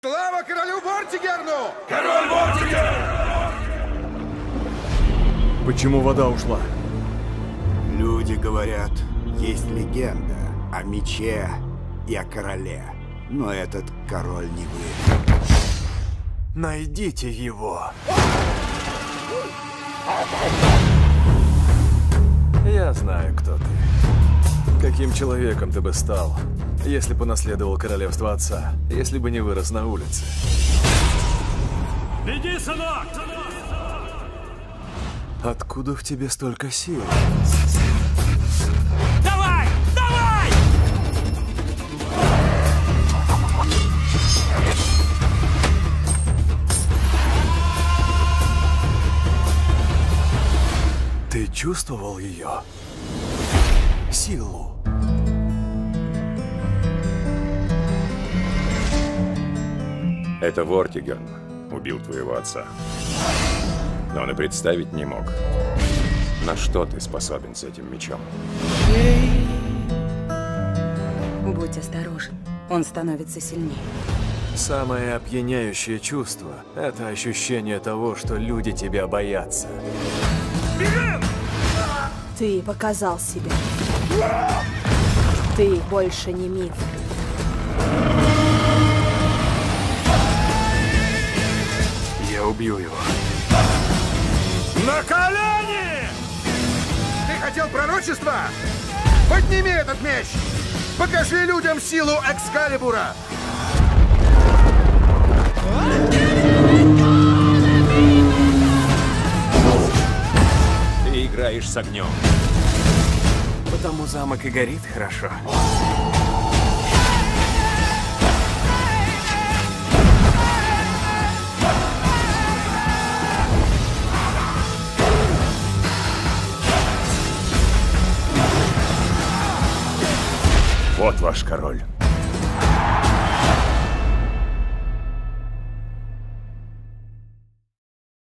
Слава королю Вортигерну! Король Вортигерн! Почему вода ушла? Люди говорят, есть легенда о мече и о короле. Но этот король не вы. Найдите его. Я знаю, кто ты. Каким человеком ты бы стал, если бы наследовал королевство отца, если бы не вырос на улице? Беги, сынок! Откуда в тебе столько сил? Давай! Давай! Ты чувствовал ее? Силу? Это Вортигерн убил твоего отца. Но он и представить не мог, на что ты способен с этим мечом. Будь осторожен, он становится сильнее. Самое опьяняющее чувство – это ощущение того, что люди тебя боятся. Ты показал себя. Ты больше не миф. Я убью его. На колени! Ты хотел пророчества? Подними этот меч! Покажи людям силу Экскалибура! Ты играешь с огнем. Потому замок и горит хорошо. Вот ваш король.